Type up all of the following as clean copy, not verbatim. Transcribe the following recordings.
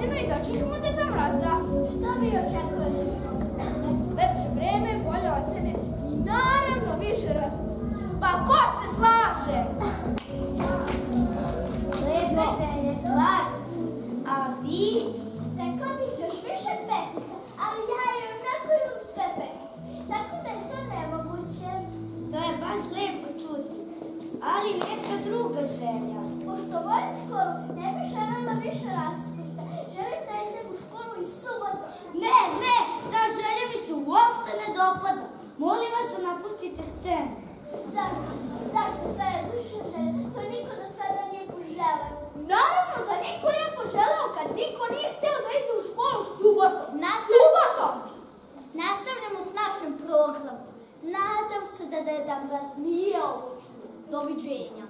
godinu i dočekamo Deda Mraza. Šta vi očekujete? Lepše vreme, bolje ocene i naravno više raspusta. Pa ko se slaže? Lepe želje, slažem se. A vi? Rekla bih još više petica, ali ja onako imam sve petice. Tako da je to nemoguće. To je baš lepo čuti. Ali neka druga želja. Pošto volim školu, ne bi željela više raspusta. Želim da idem u školu i subotom. Ne, ta želja mi se uopšte ne dopada. Molim vas da napustite scenu. Zašto? To je duša želja. To niko do sada nije poželeo. Naravno da niko nije poželeo kad niko nije hteo da ide u školu subotom. Nastavljamo s našim programom. Nadam se da Deda Mraz nije ovo čuo. Doviđenja.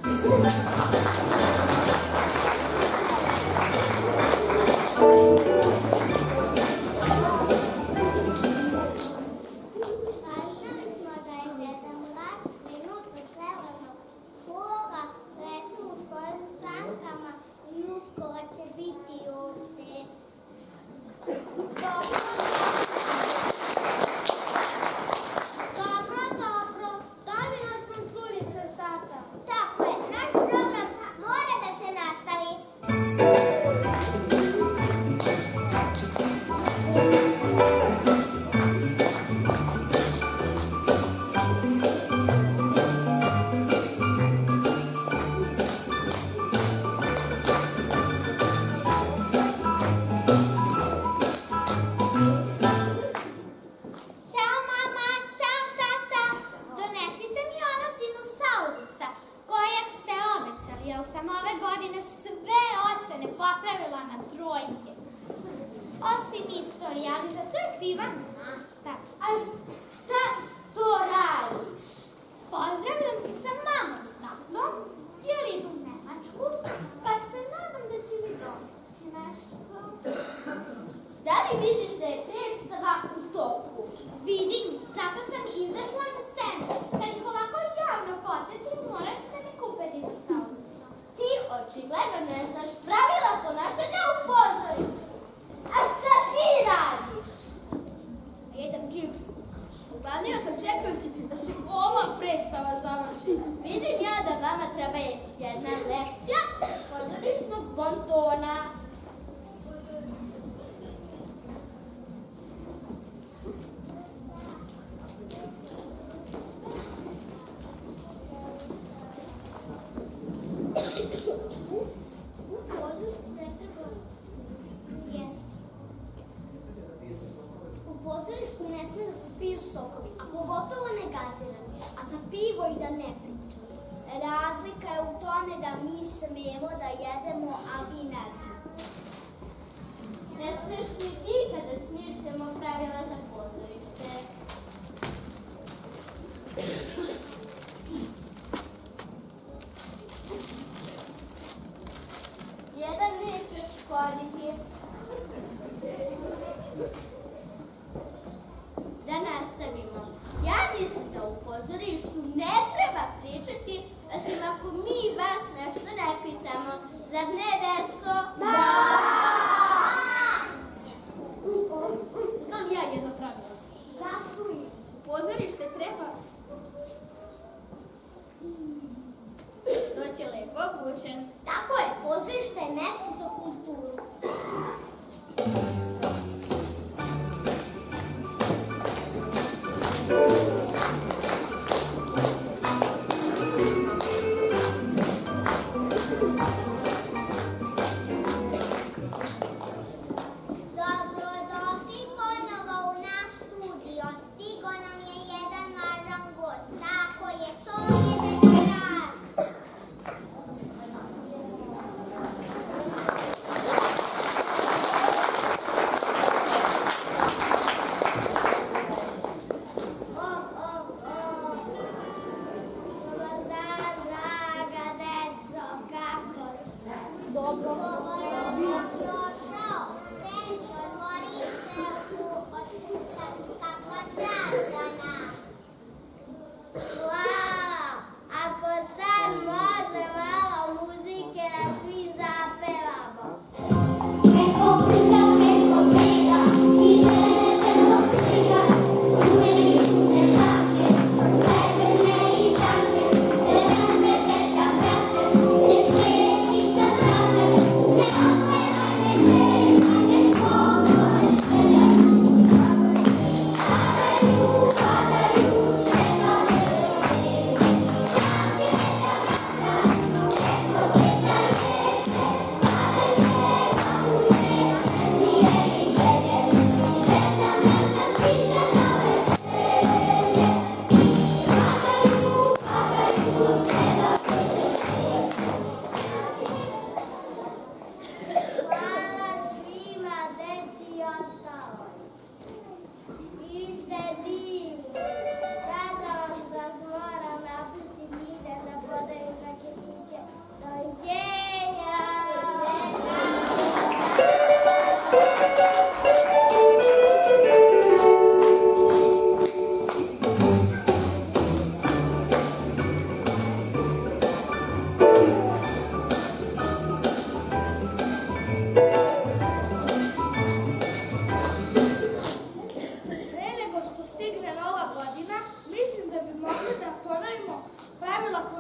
Saznali smo da je Deda Mraz krenuo sa severnog pola, krenuo u svojim sankama i uskoro će biti ovde. Dobro. Da li nas nam čuli sa sata? Tako je, naš program mora da se nastavi. Ćao mama, ćao tata. Donesite mi onog dinosaurusa kojeg ste obećali, jer sam ove godine sve ocene popravila na trojke. Osim istorije, ali za to je kriva nastava. A šta to radiš? Pozdravljam se sa mamom i tatom, jer idu u Nemačku, pa se nadam da će mi doneti nešto. Da li vidiš da je predstava u toku? Vidim, zato sam izašla na scenu. Kad ih ovako javno podsjetim, morat ću da mi kupe dinosaurusa. Ti očigledno ne znaš pravila ponašanja u pozorištu. A šta ti radiš? Jedem čips. Uglavnio sam čekajući da se ova predstava završi. Vidim ja da vama treba jedna lekcija pozorišnog bontona. U pozorištu ne sme da se piju sokovi, a pogotovo ne gazirani, a za pivo i da ne pričamo. Razlika je u tome da mi smemo da jedemo, a vi ne smemo. Ne smiješ ni ti kada smišljamo pravila za pozorište. Jedan neće škoditi. Da nastavimo. Ja mislim da u pozorištu ne treba pričati, osim ako mi vas nešto ne pitamo. Zar ne, deco? Da! Znam ja jedno pravilo. Da, čuj. U pozorište treba doći lepo obučen. Tako je, pozorište je mesto za kulturu. Dobrodošli ponovo u naš studio. Stigo nam je jedan važan gost. Tako je, to je Deda Mraz.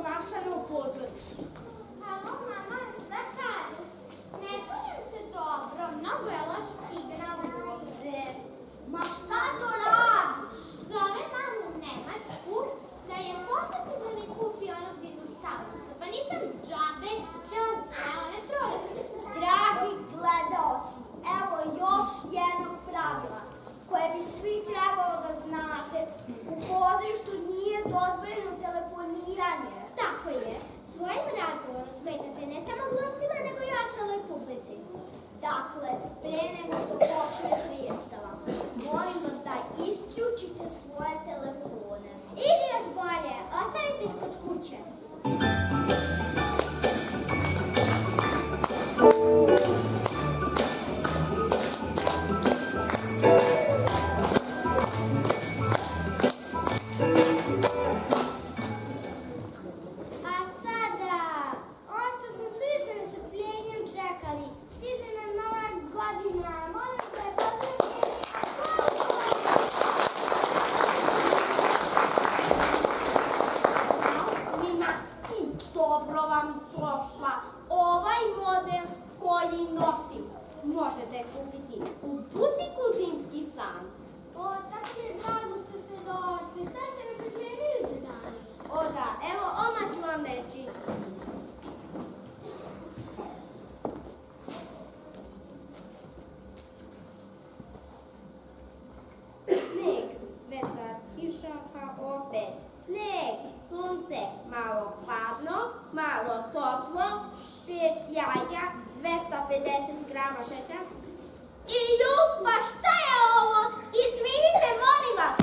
ponašanja u pozorištu. Alo, mama, šta kažeš? Ne čujem se dobro, mnogo je loš signal ovde. Ma šta to radiš? Zove mamu u Nemačku da je pozvati da mi kupi onog dinosaurusa. Pa nisam džabe, ćela one troje. Dragi gledaoci, evo još jednog pravila koje bi svi trebalo da znate. U pozorištu nije dozvoljeno telefoniranje. Tako je, svojim razgovorom smetate ne samo glumcima, nego i ostaloj publici. Dakle, pre nego što počne predstava, molim vas da isključite svoje telefone. Ili još bolje, ostavite ih kod kuće. A sada, ono što smo svi sa nestrpljenjem čekali, stiže nam nova godina, molim da je pozdravljeni Svima i dobro vam došla. Ovaj model koji nosim možete kupiti u butiku Zimski san. O, tako je drago što ste došli. Šta ste nam pripremili za danas? O da, evo odmah ću vam reći. Sneg, vetar, kiša, pa opet. Sneg, sunce, malo hladno, malo toplo, 5 jaja, 250 grama šećera. I pa šta je ovo? Izvinite, molim vas!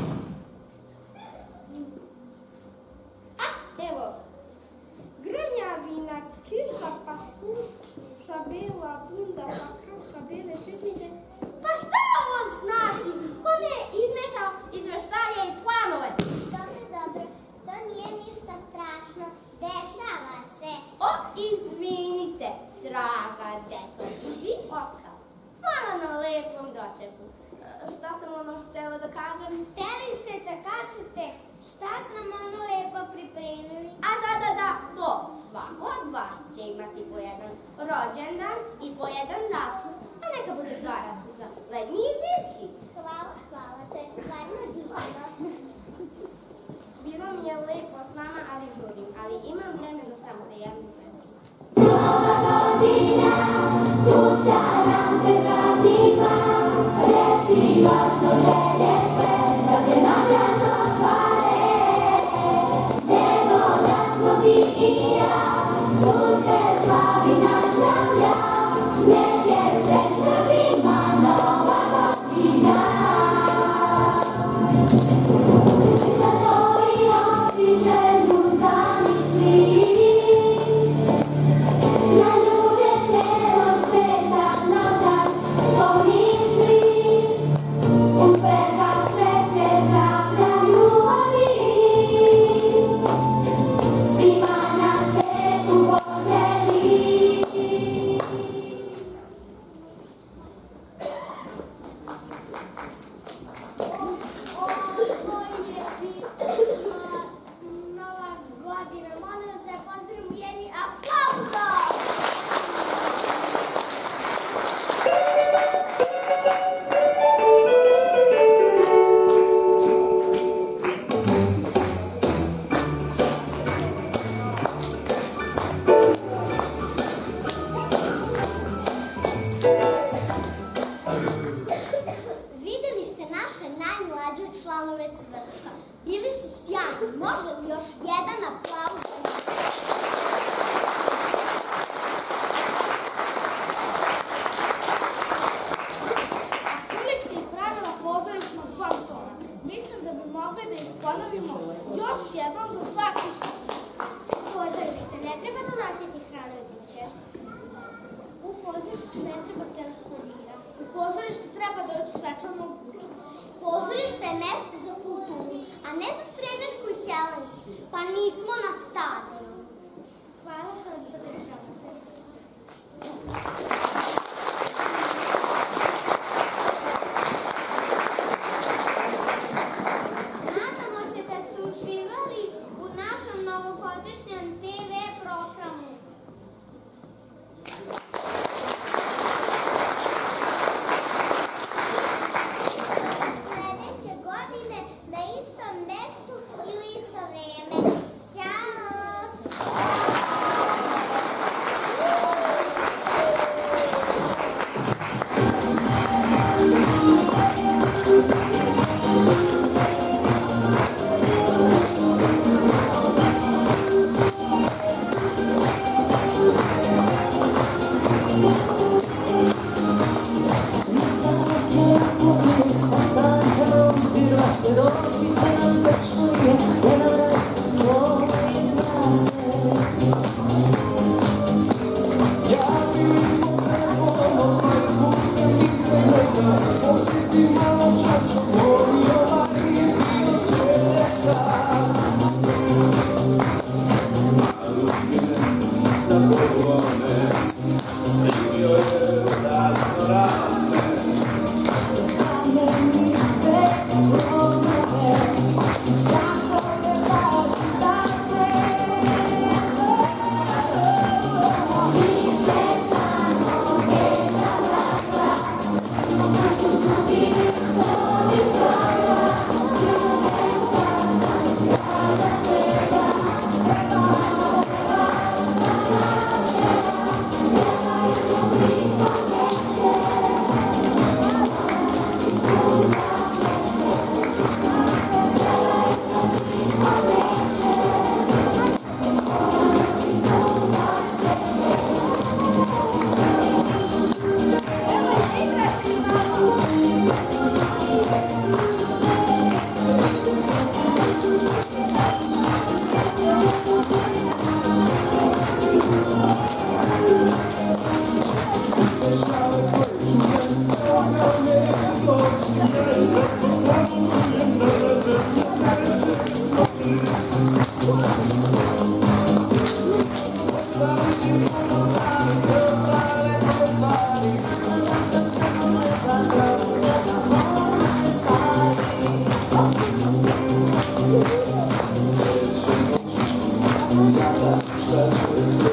Evo, grmjavina, kiša, pa suša, bela bunda, pa kratka, bele česnice. Pa šta ovo znači? Ko ne izmešao izveštaje i planove? Dobro, to nije ništa strašno, dešava se. O, izvinite, draga deco, i vi ostali. Hvala na lepom dočeku. Šta sam htjela da kažem? Hteli ste da kažete šta ste nam ono lepo pripremili? A da, to svako od vas će imati po jedan rođendan i po jedan raspust, a neka bude 2 raspusta, letnji i zimski. Hvala, to je stvarno divno. Bilo mi je lepo s vama, ali žurim, ali imam vremena samo za jednu pesmu. Nova godina, kuca nam pred vratima, reci glasno želje sve, da se noćas ostvare. Nego da smo ti i ja, sunce slavi nas zdravlja, nek je srećna svima nova godina. Zatvori oči, želju zamisli, na ljude celog sveta noćas pomisli, uspeha, sreće, zdravlja, ljubavi, svima na svetu poželi. Ovo je nova godina. Molim vas da je pozdravimo jednim aplauzom. Videli ste naše najmlađe članove cvrčka. Bili su sjajni. Može li još jedan aplauz? Čuli ste i pravila pozorišnog plantona. Mislim da bi mogli da ih ponovimo još jednom za svaki skup. Pozorište ne treba donositi hranoljuće. U pozorištu ne treba telefonirati. U pozorište treba doći svečano kuću. Pozorište je mesto za kulturu, a ne za trenerku i Helenku. Pa nismo na stadionu. Hvala što nas podržavate. Nadamo se da ste uživali u našem novogodišnjem That's